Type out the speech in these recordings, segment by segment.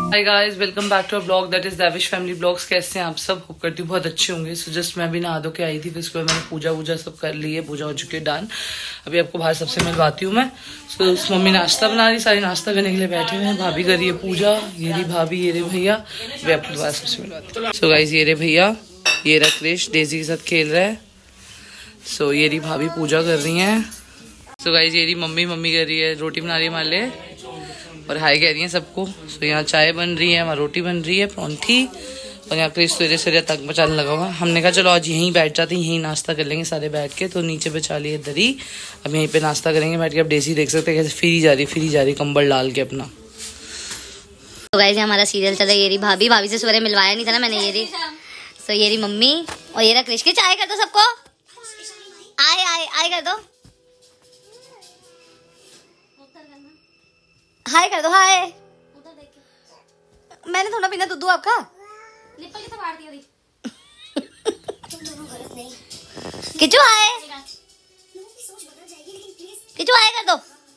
Hi guys, welcome back to a blog that is दैविश family blogs. कैसे हैं आप सब? होप करती हूँ बहुत अच्छे होंगे। सो जस्ट मैं भी नहा धो के आई थी, फिर उसके बाद मैंने पूजा वूजा सब कर ली है, पूजा हो चुकी है डन। अभी आपको बाहर सबसे मिलवाती हूँ मैं। सो मम्मी नाश्ता बना रही, सारी नाश्ता करने के लिए बैठे हुए हैं। भाभी कर रही है पूजा, ये रही भाभी, ये रही भैया। अभी आपको दोबारा सबसे मिलवाती हूँ। सो गाइस, ये रहे भैया, ये रहा क्रिश डेजी के साथ खेल रहा है। सो ये रही भाभी पूजा कर रही है। सो गाइस, ये रही मम्मी कर रही है, रोटी बना रही है हमारे लिए और हाय कह रही है सबको। सो यहाँ चाय बन रही है, वहाँ रोटी बन रही है, परोंठी, और यहाँ क्रिश सवेरे तक मचाने लगा हुआ। हमने कहा चलो आज यहीं बैठ जाते हैं, यहीं नाश्ता कर लेंगे सारे बैठ के। तो नीचे बिछा ली है दरी, अब यहीं पे नाश्ता करेंगे बैठ के। अब डेजी देख सकते हैं कैसे फिरी जा रही कंबल डाल के अपना। तो गाइस हमारा सीरियल चला। ये रही भाभी से सवेरे मिलवाया नहीं था ना मैंने। ये रही तो ये रही मम्मी और ये रहा क्रिश। की चाय कर दो सबको, आए कर दो, हाय कर दो, हाय। मैंने थोड़ा पीना दूध आपका। किचू हाय, किचू हाय कर दो,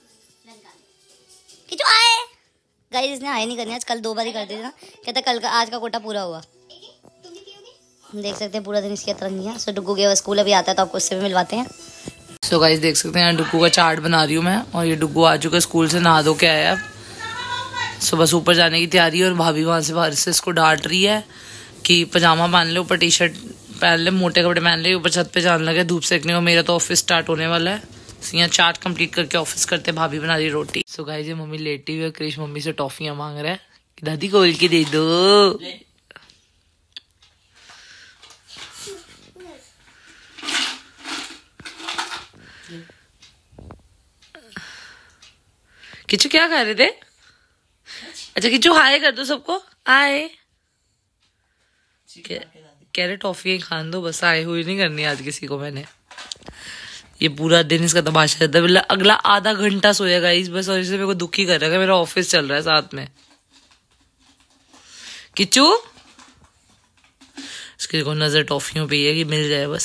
किचू हाय। गाइस इसने हाय नहीं करनी आज, कल 2 बार ही कर दी थी ना। कहता कल का आज का कोटा पूरा हुआ। देख सकते हैं पूरा दिन इसकी तरंगी है। सो डुग्गू गया स्कूल, अभी आता है तो आपको उससे भी मिलवाते हैं। सो गाइस देख सकते हैं डुग्गू का चार्ट बना रही हूँ मैं। और ये डुग्गू आ चुका स्कूल से, नहा धो के आया। सो बस ऊपर जाने की तैयारी है और भाभी वहाँ से बाहर से इसको डांट रही है कि पजामा पहन ले, ऊपर टी शर्ट पहन ले, मोटे कपड़े पहन ले, ऊपर छत पे जाने लगे धूप सेकने को। मेरा तो ऑफिस स्टार्ट होने वाला है। यहाँ चार्ट कंप्लीट करके ऑफिस करते, भाभी बना रही रोटी। सो गाइस ये मम्मी लेटी हुई है, क्रिश मम्मी से टॉफियां मांग रहा है, दादी खोल के दे दो। किचू क्या खा रहे थे? अच्छा किचू हाय कर दो सबको, आए कह रहे टॉफी खान दो बस, आए हुई नहीं करनी आज किसी को मैंने। ये पूरा दिन इसका तमाशा रहता है। अगला आधा घंटा सोएगा इस बस, और इससे मेरे को दुखी कर रहा है। मेरा ऑफिस चल रहा है साथ में। किचू इसकी को नजर टॉफियों पे है कि मिल जाए बस।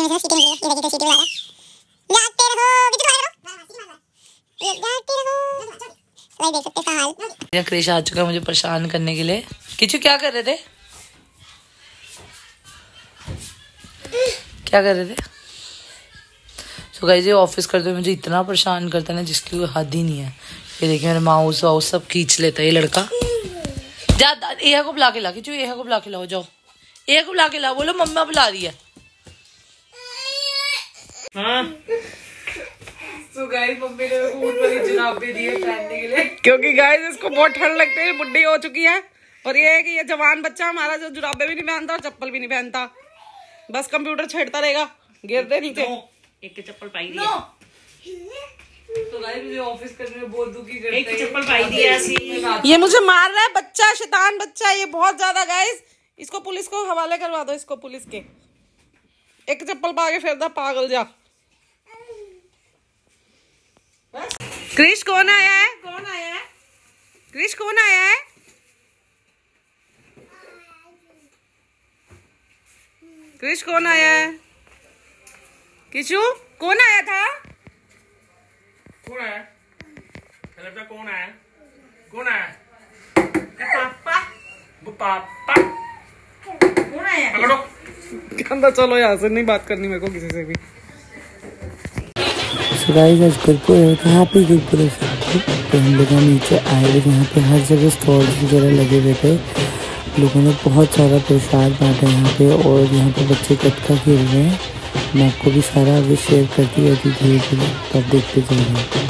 क्रिश आ चुका मुझे परेशान करने के लिए। किचू क्या कर रहे थे, क्या कर रहे थे? तो गाइस ये ऑफिस करते हुए मुझे इतना परेशान करता है ना जिसकी कोई हद ही नहीं है। ये देखिए मेरे माउस वाउस सब खींच लेता है ये लड़का। जा एहा को बुला के ला, किचू एहा को बुला के लाओ, जाओ एहा को बुला के लाओ, बोलो मम्मा बुला रही है। हाँ तो गाइस मम्मी ने मेरे को ऊँट वाली जुराबे दी है पहनने के लिए, क्योंकि गाइस इसको बहुत ठंड लगती है, बुढ़ी हो चुकी है। और ये है कि ये जवान बच्चा हमारा जो जुराबे भी नहीं पहनता और चप्पल भी नहीं पहनता, बस कंप्यूटर छेड़ता रहेगा, गिरते नीचे। एक चप्पल पाई दी तो गाइस मुझे ऑफिस करने में बहुत दुखी करता है। एक चप्पल पाई दी ऐसी। ये मुझे मार रहा है बच्चा, शैतान बच्चा ये बहुत ज्यादा। गाइस इसको पुलिस को हवाले करवा दो, इसको पुलिस के। एक चप्पल पा के फिर पागल जा। क्रिश कौन आया है? कौन आया है? क्रिश कौन आया है? क्रिश कौन आया है? किचू कौन आया था? कौन आया? कौन आया? कौन आया? पापा पापा कौन आया? पकड़ो। अंदर चलो, यहाँ से नहीं बात करनी मेरे को किसी से भी। गाइस आज गुरपुरब है, हैप्पी गुरपुरब सबको। तो हम लोग नीचे आए हुए, यहाँ पे हर जगह स्टॉल्स वगैरह लगे हुए थे। लोगों ने बहुत सारा प्रसाद बांटा यहाँ पे, और यहाँ पे बच्चे कटका खेल रहे हैं। मैं आपको भी सारा अभी शेयर करती रहती धीरे धीरे, तब देखते चलेंगे।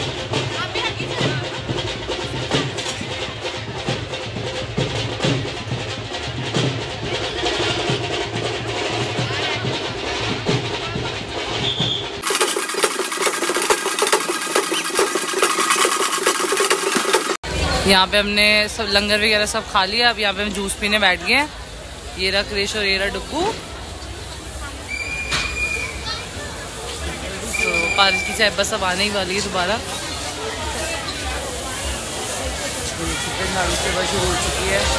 यहाँ पे हमने सब लंगर वगैरह सब खा लिया। अब यहाँ पे हम जूस पीने बैठ गए हैं। ये रहा क्रिश और ये रहा डुग्गू। तो पार्क की चाय बस अब आने ही वाली है दोबारा। सेवा शुरू हो चुकी है।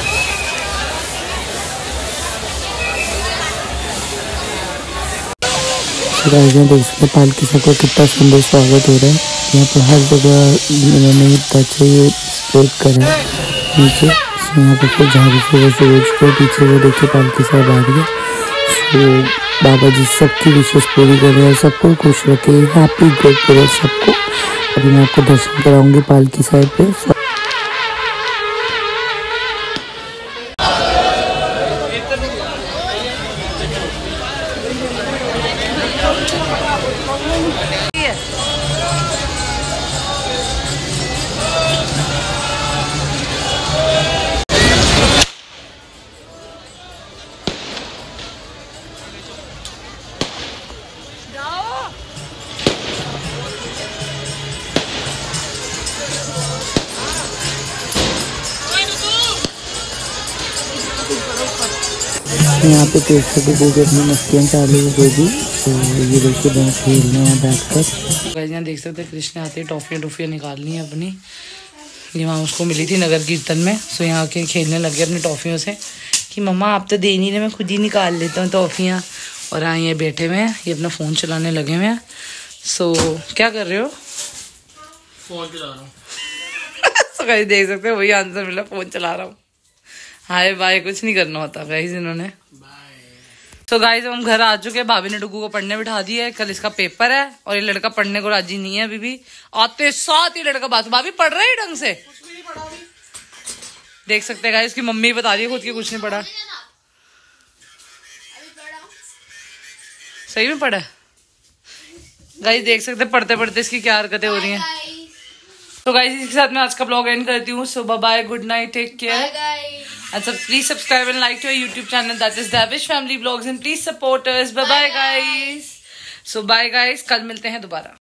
देख सकते पालकी सबका कितना सुंदर स्वागत हो रहा है। यहाँ पर हर जगह इन्होंने अच्छे स्प्रेड करा है नीचे। यहाँ पे फिर झाड़ू से चुके, पीछे वो देखिए पालकी साहब आ रही है। तो बाबा जी सबकी विशेष पूरी कर रहे हैं, सबको खुश रखे, हैप्पी गुरपुरब सबको। अभी मैं आपको दर्शन कराऊंगी पालकी साहब पे। यहाँ पे कृष्ण डुगू की अपनी मस्तियाँ चालू हो गई। तो ये देखिए दोनों खेल रहे हैं बैठकर। यहाँ देख सकते हैं कृष्ण आते ही टॉफियाँ निकालनी है अपनी। ये वहाँ उसको मिली थी नगर कीर्तन में, सो यहाँ आके खेलने लग गया अपनी टॉफियों से कि मम्मा आप तो दे नहीं रहे, मैं खुद ही निकाल लेता हूँ टॉफियाँ। और हाँ ये बैठे हुए हैं, ये अपना फ़ोन चलाने लगे हुए हैं। सो क्या कर रहे हो? फोन चला रहा हूँ। सो गाइस देख सकते हो वही आंसर मिला, फ़ोन चला रहा हूँ। हाय बाय कुछ नहीं करना होता गाइस इन्होंने। तो गाइस हम घर आ चुके हैं। भाभी ने डुगू को पढ़ने बिठा दिया है, कल इसका पेपर है और ये लड़का पढ़ने को राजी नहीं है अभी भी। आते साथ ही लड़का बात, भाभी पढ़ रहा है ढंग से? देख सकते हैं गाइस इसकी मम्मी बता रही है खुद की कुछ नहीं पढ़ा। सही में पढ़ा गाइस, देख सकते हैं पढ़ते पढ़ते इसकी क्या हरकतें हो रही हैं। तो गाइस इसके साथ मैं आज का ब्लॉग एंड करती हूँ। So bye, good night, take care and please subscribe and like to our YouTube channel, that is Davish Family Vlogs, and please support us. Bye bye guys. So bye guys, कल मिलते हैं दोबारा।